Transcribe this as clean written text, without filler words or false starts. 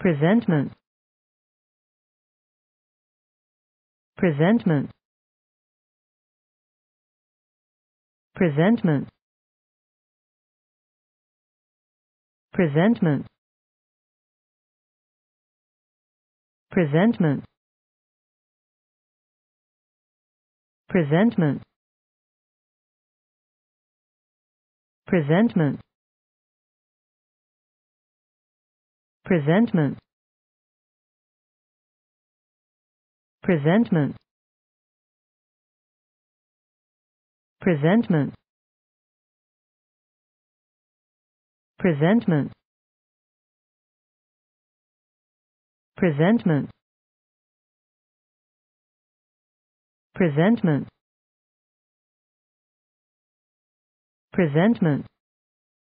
presentment, presentment, presentment, presentment, presentment, presentment, presentment, presentment, presentment, presentment, presentment, presentment, presentment, presentment,